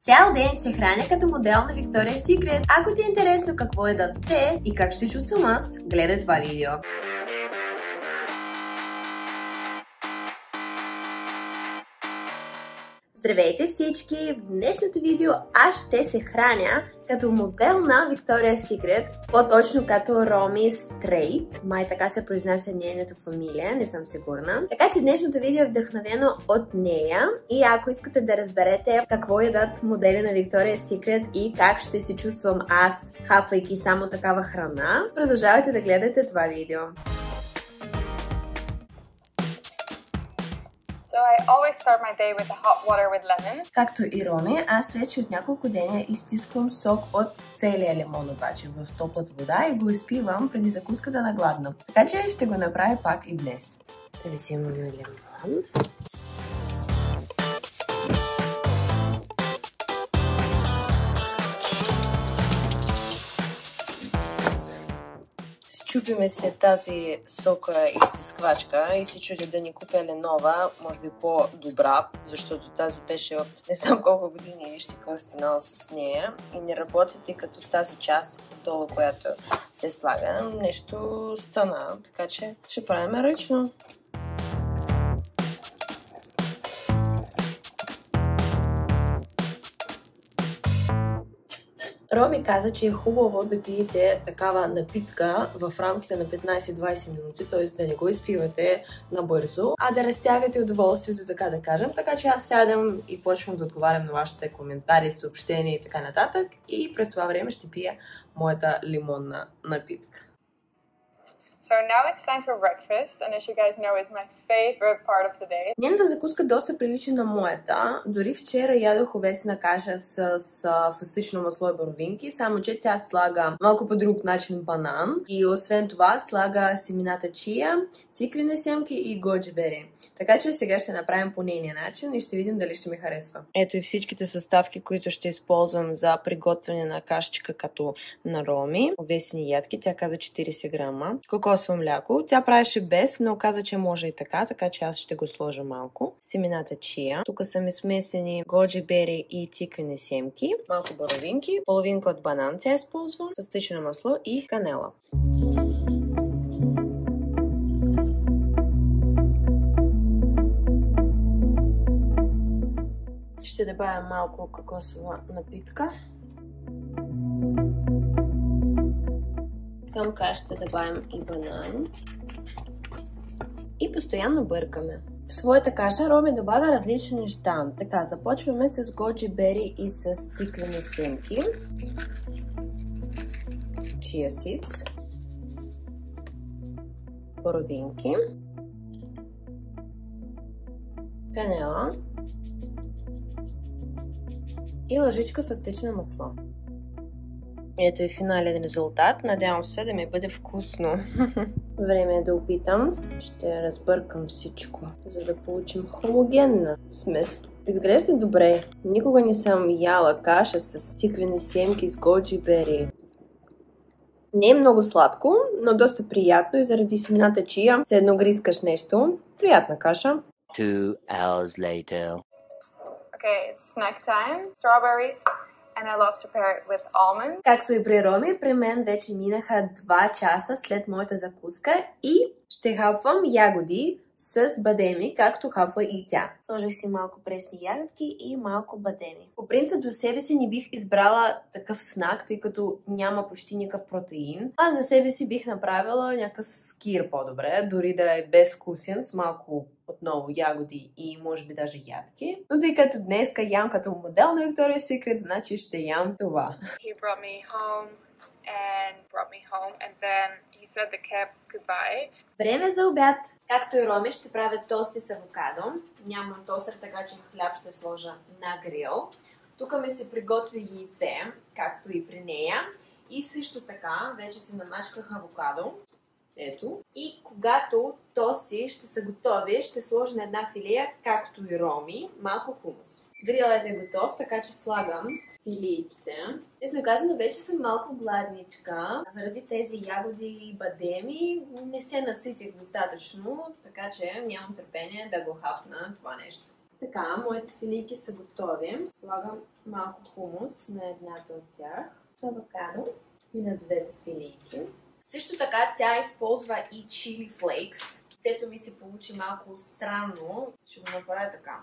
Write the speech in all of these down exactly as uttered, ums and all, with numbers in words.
Цял ден се храня като модел на Victoria's Secret. Ако ти е интересно какво едат те и как ще чувствам аз, гледай това видео. Здравейте всички! В днешното видео аз ще се храня като модел на Victoria's Secret, по-точно като Роми Стрейт. Май така се произнася нейната фамилия, не съм сигурна. Така че днешното видео е вдъхновено от нея и ако искате да разберете какво ядат модели на Victoria's Secret и как ще се чувствам аз, хапвайки само такава храна, продължавайте да гледате това видео. So I always start my day with the hot water with lemon. Както и Роми, аз вече от няколко деня изтисквам сок от целия лимон обаче в топлата вода и го изпивам преди закуската на гладна. Така че ще го направя пак и днес. Да взимаме лимон. Чупиме се тази сока изтисквачка и се чудя да ни купя ли нова, може би по-добра, защото тази беше от не знам колко години и вижте какво е станало с нея и не работи, тъй като тази част отдолу, която се слага, нещо стана, така че ще правим ръчно. Роми каза, че е хубаво да пиете такава напитка в рамките на петнайсет-двайсет минути, т.е. да не го изпивате набързо, а да разтягате удоволствието, така да кажем. Така че аз сядам и почвам да отговарям на вашите коментари, съобщения и така нататък и през това време ще пия моята лимонна напитка. So now it's time for breakfast, and as you guys know, it's my favorite part of the day. Нейната закуска доста прилича на моята. Дори вчера ядох овесена каша с, с фастично масло и боровинки, само че тя слага малко по друг начин банан и освен това слага семената чия, циквени семки и годжи бери. Така че сега ще направим по нейния начин и ще видим дали ще ми харесва. Ето и всичките съставки, които ще използвам за приготвяне на кашичка като на Роми. Овесени ядки, тя каза четирийсет грама. Кокосово мляко. Тя правеше без, но каза, че може и така, така че аз ще го сложа малко. Семената чия. Тук са ми смесени годжи бери и циквени семки. Малко боровинки. Половинка от банан тя използва. Фастично масло и канела. Ще добавя малко кокосова напитка. Към кашата добавим и банан. И постоянно бъркаме. В своята каша Роми добавя различни неща. Така, започваме с годжи бери и с циквени семки. Chia seeds. Боровинки. Канела. И лъжичка фастично масло. Ето и финален резултат. Надявам се да ми бъде вкусно. Време е да опитам. Ще разбъркам всичко, за да получим хомогенна смес. Изглежда добре. Никога не съм яла каша с циквени семки с годжи бери. Не е много сладко, но доста приятно и заради семената чия все едно грискаш нещо. Приятна каша. Two hours later. Okay, it's snack time. Strawberries. And I love to pair it with almonds. Както и при Роми, при мен вече минаха два часа след моята закуска и ще хапвам ягоди с бадеми, както хапва и тя. Сложих си малко пресни ягодки и малко бадеми. По принцип за себе си не бих избрала такъв снак, тъй като няма почти никакъв протеин. А за себе си бих направила някакъв скир по-добре, дори да е безвкусен, с малко отново ягоди и може би даже ядки. Но тъй като днеска ям като модел на Victoria's Secret, значи ще ям това. He brought me home and brought me home and then he said the cab goodbye. Време за обяд. Както и Роми, ще правя тости с авокадо. Нямам тостер, така че хляб ще сложа на грил. Тук ми се приготви яйце, както и при нея. И също така, вече се намачках авокадо. Ето. И когато тости ще са готови, ще сложа на една филея, както и Роми, малко хумус. Грилът е готов, така че слагам филийките. Честно казано, вече съм малко гладничка. Заради тези ягоди и бадеми не се наситих достатъчно, така че нямам търпение да го хапна това нещо. Така, моите филийки са готови. Слагам малко хумус на едната от тях, авокадо и на двете филийки. Също така тя използва и чили флейкс. Цето ми се получи малко странно. Ще го направя така.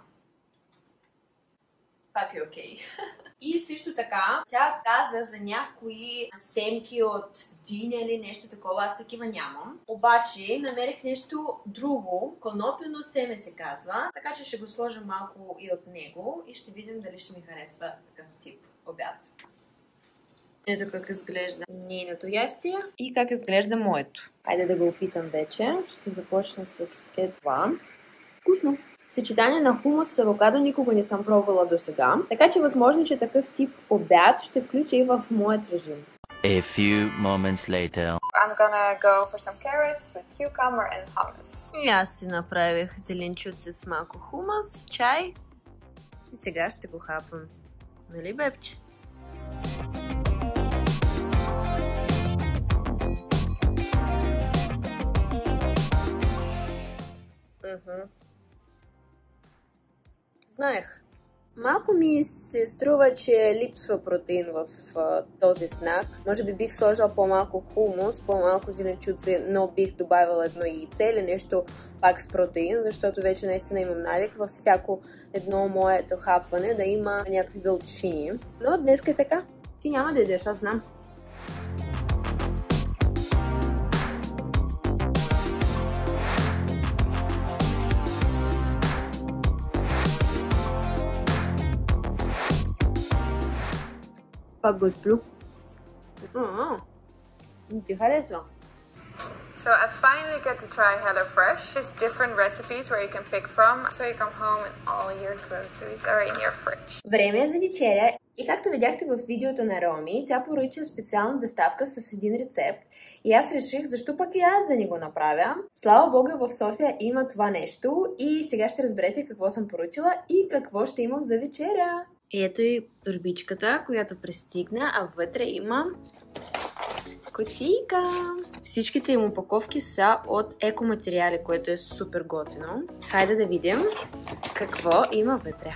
Пак е окей. Okay. И също така, тя каза за някои семки от диня или нещо такова, аз такива нямам. Обаче намерих нещо друго, конопено семе се казва, така че ще го сложа малко и от него и ще видим дали ще ми харесва такъв тип обяд. Ето как изглежда нейното ястие и как изглежда моето. Хайде да го опитам вече. Ще започна с това. Вкусно! Съчетание на хумус с авокадо никога не съм пробвала до сега, така че възможно, че такъв тип обяд ще включа и в моят режим. A few moments later. I'm gonna go for some carrots, some cucumber and hummus. И аз си направих зеленчуци с малко хумус, чай и сега ще го хапвам. Нали, бебче? Uh-huh. Знаех. Малко ми се струва, че липсва протеин в а, този снак. Може би бих сложила по-малко хумус, по-малко зеленчуци, но бих добавила едно яйце или нещо пак с протеин, защото вече наистина имам навик във всяко едно моето хапване да има някакви белтишини. Но днес е така. Ти няма да идеш, аз знам. Пак го изплю. Ти харесва? So I finally get to try HelloFresh. There's different recipes where you can pick from. So you come home and all your groceries are in your fridge. Време е за вечеря и както видяхте в видеото на Роми, тя поръча специална доставка с един рецепт и аз реших защо пък и аз да не го направя. Слава Бога, в София има това нещо и сега ще разберете какво съм поръчала и какво ще имам за вечеря. Ето и турбичката, която пристигна, а вътре има кутийка. Всичките им опаковки са от екоматериали, което е супер готино. Хайде да видим какво има вътре.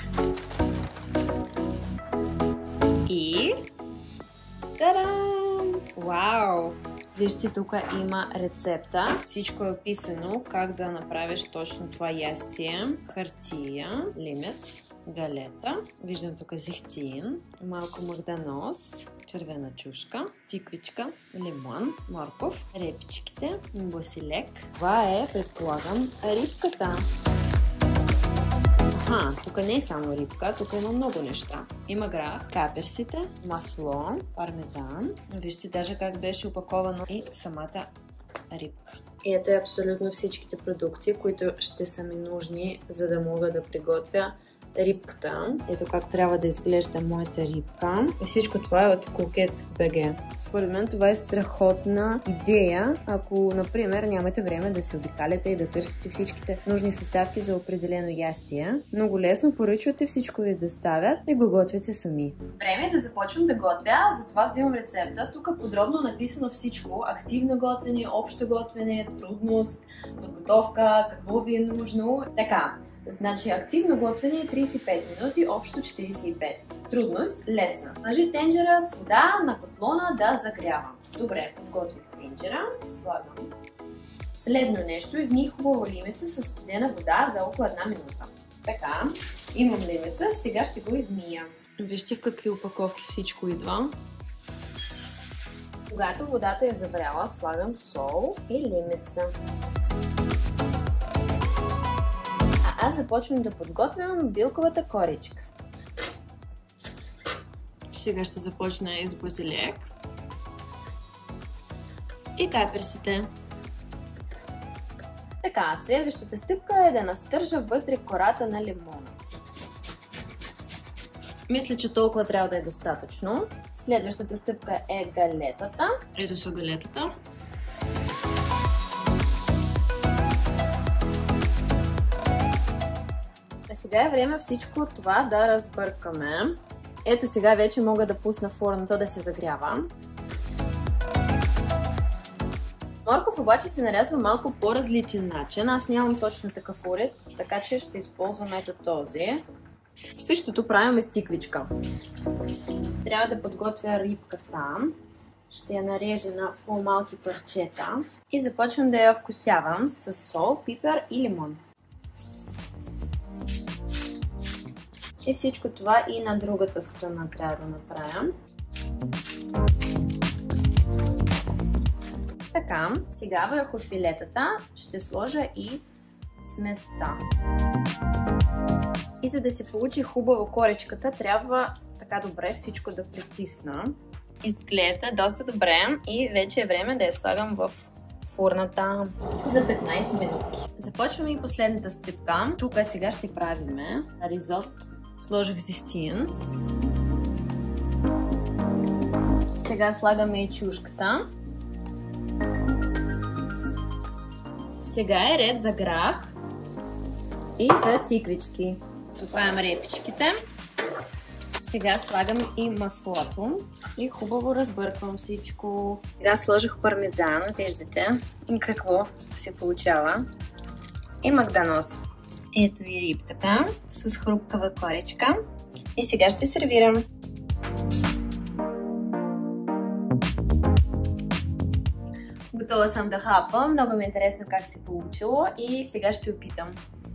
И... Та-дам! Вау! Вижте, тук има рецепта. Всичко е описано как да направиш точно това ястие. Хартия, лимец, галета. Виждам тук зехтин, малко магданоз, червена чушка, тиквичка, лимон, морков, репичките, басилек. Това е, предполагам, рибката. Аха, тук не е само рибка, тук има много неща. Има грах, каперсите, масло, пармезан. Вижте даже как беше опаковано и самата рибка. И ето е абсолютно всичките продукти, които ще са ми нужни, за да мога да приготвя рибката. Ето как трябва да изглежда моята рибка. И всичко това е от Cookets би джи. Според мен това е страхотна идея, ако, например, нямате време да се обикаляте и да търсите всичките нужни съставки за определено ястие. Много лесно поръчвате, всичко ви доставят и го готвите сами. Време е да започвам да готвя, затова взимам рецепта. Тук е подробно написано всичко. Активно готвене, общо готвене, трудност, подготовка, какво ви е нужно. Така. Значи активно готвене е трийсет и пет минути, общо четирийсет и пет. Трудност лесна. Сложи тенджера с вода на котлона да загрява. Добре, подготвих тенджера, слагам. Следно нещо, измий хубаво лимеца с студена вода за около една минута. Така, имам лимеца, сега ще го измия. Вижте в какви опаковки всичко идва. Когато водата е завряла, слагам сол и лимеца. Аз започвам да подготвям билковата коричка. Сега ще започна и с базилик. И каперсите. Така, следващата стъпка е да настържа вътре кората на лимона. Мисля, че толкова трябва да е достатъчно. Следващата стъпка е галетата. Ето са галетата. Сега е време всичко това да разбъркаме. Ето сега вече мога да пусна фурната да се загрява. Морков обаче се нарязва малко по-различен начин. Аз нямам точно такъв уред, така че ще използвам ето този. Същото правим с тиквичка. Трябва да подготвя рибката. Ще я нарежа на по-малки парчета и започвам да я вкусявам с сол, пипер и лимон. И всичко това и на другата страна трябва да направя. Така, сега върху филетата ще сложа и сместа. И за да се получи хубаво коричката, трябва така добре всичко да притисна. Изглежда доста добре и вече е време да я слагам в фурната за петнайсет минутки. Започваме и последната стъпка. Тук сега ще правим ризот. Сложих зехтин. Сега слагаме и чушката. Сега е ред за грах и за тиквички. Правим репичките. Сега слагам и маслото и хубаво разбърквам всичко. Сега сложих пармезан, виждате какво се получава. И магданоз. Ето и рибката с хрупкава коричка. И сега ще сервирам. Готова съм да хапвам. Много ми е интересно как се получило и сега ще опитам.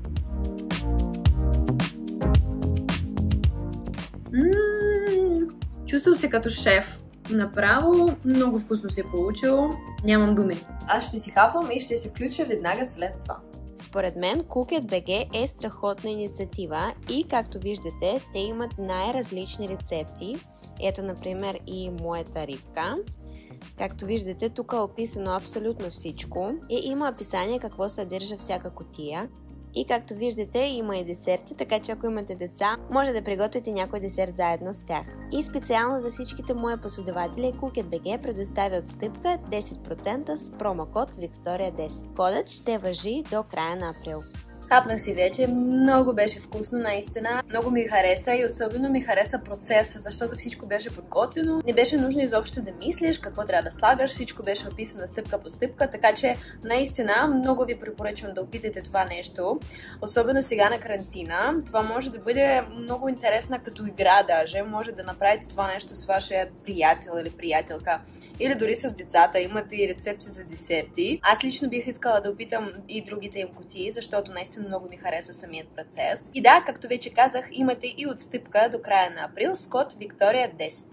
Ммм, чувствам се като шеф. Направо много вкусно се е получило. Нямам думи. Аз ще си хапвам и ще се включа веднага след това. Според мен Cookit би джи е страхотна инициатива и както виждате, те имат най-различни рецепти. Ето, например, и моята рибка. Както виждате, тук е описано абсолютно всичко и има описание какво съдържа всяка кутия. И както виждате, има и десерти, така че ако имате деца, може да приготвите някой десерт заедно с тях. И специално за всичките мои последователи, Cookit би джи предоставя отстъпка десет процента с промокод Виктория десет. Кодът ще важи до края на април. Хапнах си вече, много беше вкусно, наистина. Много ми хареса и особено ми хареса процеса, защото всичко беше подготвено. Не беше нужно изобщо да мислиш какво трябва да слагаш, всичко беше описано стъпка по стъпка, така че наистина много ви препоръчвам да опитате това нещо. Особено сега на карантина. Това може да бъде много интересна като игра даже. Може да направите това нещо с вашия приятел или приятелка. Или дори с децата. Имате и рецепти за десерти. Аз лично бих искала да опитам и другите им кутии, защото наистина много ми хареса самият процес. И да, както вече казах, имате и отстъпка до края на април с код Виктория десет.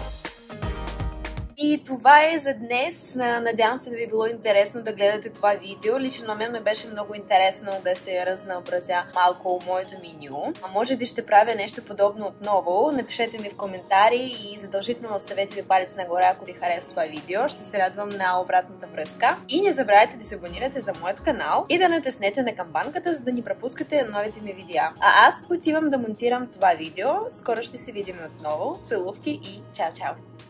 И това е за днес. Надявам се да ви е било интересно да гледате това видео. Лично на мен ме беше много интересно да се разнообразя малко моето меню. А може би ще правя нещо подобно отново. Напишете ми в коментари и задължително оставете ви палец нагоре, ако ви хареса това видео. Ще се радвам на обратната връзка. И не забравяйте да се абонирате за моят канал и да натиснете на камбанката, за да ни пропускате новите ми видеа. А аз отивам да монтирам това видео. Скоро ще се видим отново. Целувки и чао-чао!